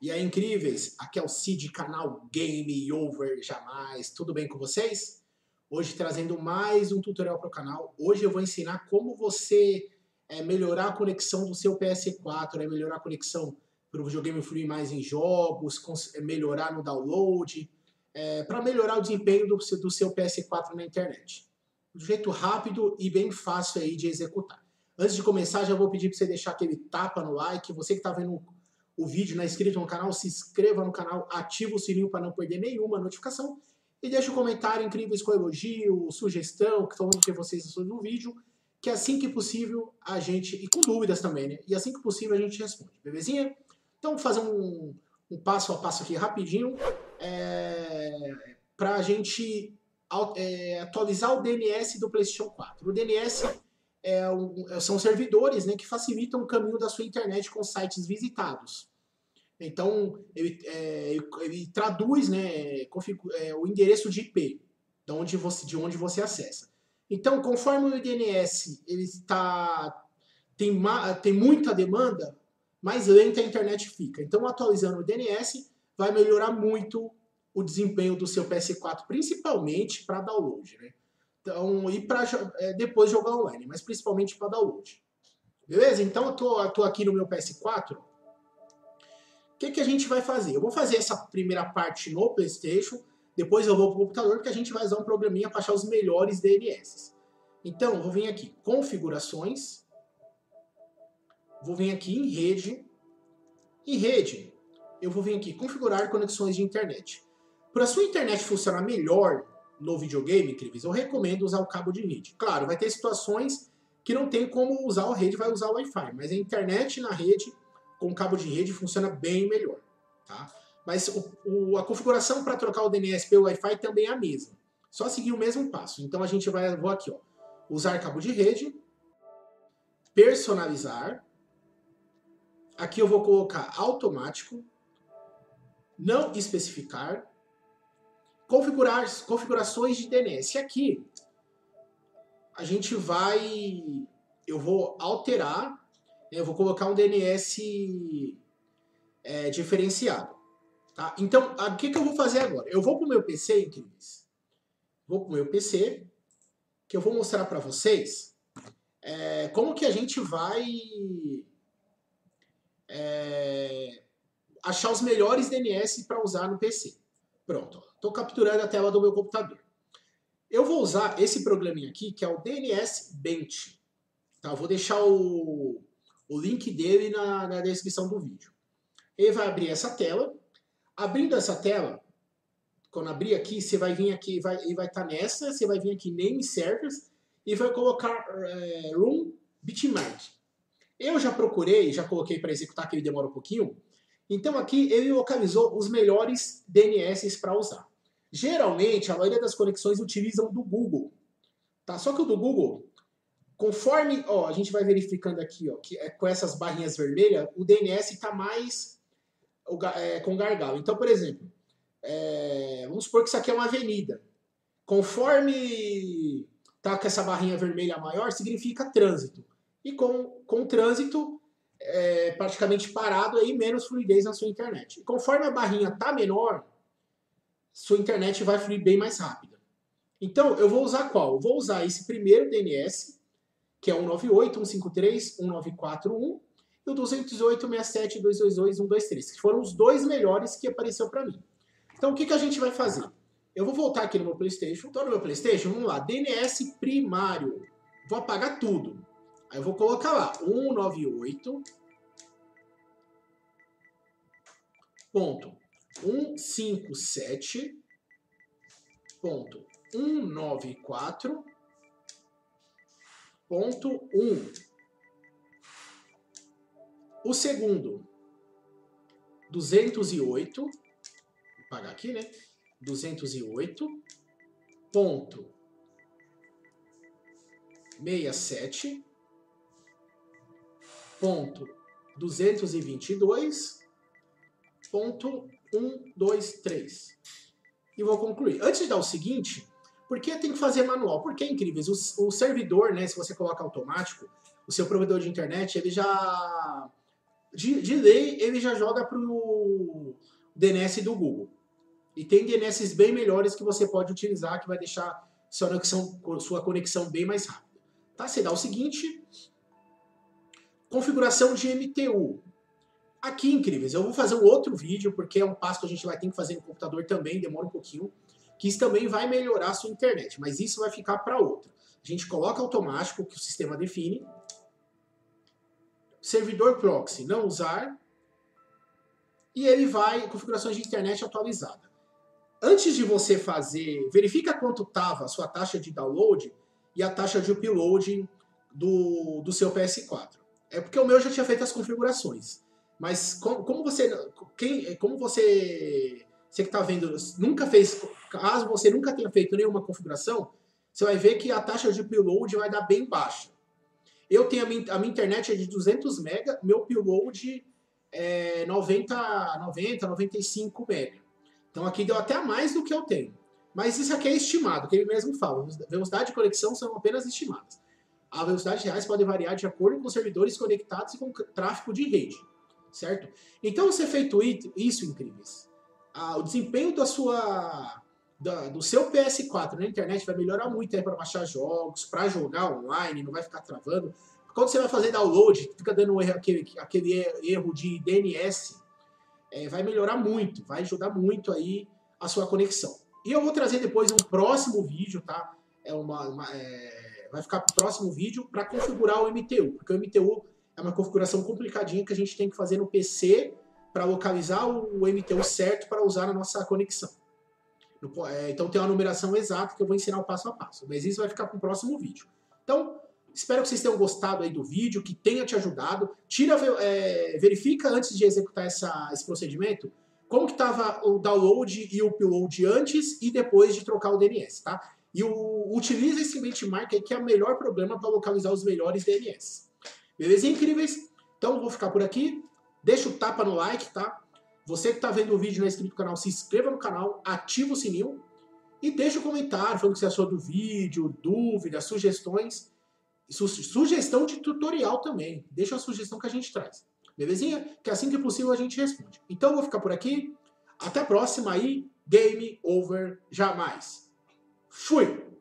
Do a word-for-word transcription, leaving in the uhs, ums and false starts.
E aí, incríveis? Aqui é o Cid, canal Game Over Jamais. Tudo bem com vocês? Hoje trazendo mais um tutorial para o canal. Hoje eu vou ensinar como você é, melhorar a conexão do seu P S quatro, né? Melhorar a conexão para o videogame fluir mais em jogos, melhorar no download, é, para melhorar o desempenho do, do seu P S quatro na internet. De um jeito rápido e bem fácil aí de executar. Antes de começar, já vou pedir para você deixar aquele tapa no like. Você que está vendo o vídeo, não é inscrito no canal, se inscreva no canal, ativa o sininho para não perder nenhuma notificação e deixa um comentário incrível com elogio, sugestão, falando o que vocês acham do vídeo, que assim que possível a gente, e com dúvidas também, né? E assim que possível a gente responde, belezinha? Então vou fazer um, um passo a passo aqui rapidinho é, para a gente é, atualizar o D N S do PlayStation quatro. O D N S É um, são servidores, né, que facilitam o caminho da sua internet com sites visitados. Então, ele, é, ele traduz, né, é, o endereço de I P, de onde você, de onde você acessa. Então, conforme o D N S ele está, tem, tem muita demanda, mais lenta a internet fica. Então, atualizando o D N S vai melhorar muito o desempenho do seu P S quatro, principalmente para download, né? Então, e para é, depois jogar online, mas principalmente para download. Beleza? Então eu tô, eu tô aqui no meu P S quatro. O que, que a gente vai fazer? Eu vou fazer essa primeira parte no PlayStation, depois eu vou para o computador, porque a gente vai usar um programinha para achar os melhores D N S. Então, eu vou vir aqui, configurações, vou vir aqui em rede, em rede, eu vou vir aqui, configurar conexões de internet. Para a sua internet funcionar melhor no videogame, incríveis, eu recomendo usar o cabo de rede. Claro, vai ter situações que não tem como usar a rede, vai usar o Wi-Fi, mas a internet na rede, com cabo de rede, funciona bem melhor. Tá? Mas o, o, a configuração para trocar o D N S pelo Wi-Fi também é a mesma. Só seguir o mesmo passo. Então a gente vai, vou aqui, ó, usar cabo de rede, personalizar, aqui eu vou colocar automático, não especificar, configurar configurações de D N S. Aqui a gente vai, eu vou alterar, eu vou colocar um D N S é, diferenciado. Tá? Então, o que, que eu vou fazer agora? Eu vou para o meu P C, incríveis. Vou para o meu P C, que eu vou mostrar para vocês é, como que a gente vai é, achar os melhores D N S para usar no P C. Pronto, estou capturando a tela do meu computador. Eu vou usar esse programinha aqui, que é o D N S Bench. Tá? Eu vou deixar o, o link dele na, na descrição do vídeo. Ele vai abrir essa tela. Abrindo essa tela, quando abrir aqui, você vai vir aqui, vai, ele vai estar nessa, você vai vir aqui Name Servers e vai colocar é, Room Bitmark. Eu já procurei, já coloquei para executar, que ele demora um pouquinho. Então aqui ele localizou os melhores D N S para usar. Geralmente a maioria das conexões utilizam do Google, tá? Só que o do Google, conforme, ó, a gente vai verificando aqui, ó, que é com essas barrinhas vermelhas, o D N S está mais é, com gargalo. Então, por exemplo, é, vamos supor que isso aqui é uma avenida. Conforme tá com essa barrinha vermelha maior, significa trânsito. E com, com trânsito É, praticamente parado, aí menos fluidez na sua internet. E conforme a barrinha está menor, sua internet vai fluir bem mais rápida. Então, eu vou usar qual? Eu vou usar esse primeiro D N S, que é um nove oito, um cinco três, um nove quatro um, e o duzentos e oito, sessenta e sete, duzentos e vinte e dois, cento e vinte e três, que foram os dois melhores que apareceu para mim. Então, o que, que a gente vai fazer? Eu vou voltar aqui no meu PlayStation. Estou no meu PlayStation, vamos lá, D N S primário. Vou apagar tudo. Aí eu vou colocar lá, cento e noventa e oito ponto cento e cinquenta e sete ponto cento e noventa e quatro ponto um. O segundo, duzentos e oito, vou apagar aqui, né? duzentos e oito ponto sessenta e sete ponto duzentos e vinte e dois ponto cento e vinte e três. E vou concluir. Antes de dar o seguinte, por que tem que fazer manual? Porque é incrível. O, o servidor, né, se você coloca automático, o seu provedor de internet, ele já de, de lei, ele já joga para o D N S do Google. E tem D N S bem melhores que você pode utilizar, que vai deixar sua conexão, sua conexão bem mais rápida. Tá? Você dá o seguinte, configuração de M T U. Aqui, incríveis, eu vou fazer um outro vídeo, porque é um passo que a gente vai ter que fazer no computador também, demora um pouquinho, que isso também vai melhorar a sua internet, mas isso vai ficar para outra. A gente coloca automático, que o sistema define, servidor proxy, não usar, e ele vai, configurações de internet atualizada. Antes de você fazer, verifica quanto estava a sua taxa de download e a taxa de upload do, do seu P S quatro. É porque o meu já tinha feito as configurações. Mas como, como você, quem, como você, você que está vendo, nunca fez, caso você nunca tenha feito nenhuma configuração, você vai ver que a taxa de upload vai dar bem baixa. Eu tenho a minha, a minha internet é de duzentos mega, meu upload é noventa, noventa, noventa e cinco mega. Então aqui deu até mais do que eu tenho. Mas isso aqui é estimado, que ele mesmo fala. Velocidade de conexão são apenas estimadas. A velocidade reais pode variar de acordo com os servidores conectados e com o tráfego de rede. Certo? Então, você feito isso, incríveis, ah, o desempenho da sua, da, do seu P S quatro na internet vai melhorar muito para baixar jogos, para jogar online, não vai ficar travando. Quando você vai fazer download, fica dando erro, aquele, aquele erro de D N S, é, vai melhorar muito, vai ajudar muito aí a sua conexão. E eu vou trazer depois um próximo vídeo, tá? É uma, uma, é, vai ficar para o próximo vídeo para configurar o M T U, porque o M T U é uma configuração complicadinha que a gente tem que fazer no P C para localizar o M T U certo para usar na nossa conexão. Então tem uma numeração exata que eu vou ensinar o passo a passo. Mas isso vai ficar para o próximo vídeo. Então, espero que vocês tenham gostado aí do vídeo, que tenha te ajudado. Tira, é, verifica antes de executar essa, esse procedimento como que estava o download e o upload antes e depois de trocar o D N S, tá? E o, utiliza esse benchmark aí que é o melhor programa para localizar os melhores D N S. Beleza, incríveis? Então, vou ficar por aqui. Deixa o tapa no like, tá? Você que está vendo o vídeo e não é inscrito no canal, se inscreva no canal, ativa o sininho e deixa um comentário falando o que você achou do vídeo, dúvidas, sugestões. Su sugestão de tutorial também. Deixa a sugestão que a gente traz. Belezinha? Que assim que possível a gente responde. Então, eu vou ficar por aqui. Até a próxima aí. Game over jamais. Fui!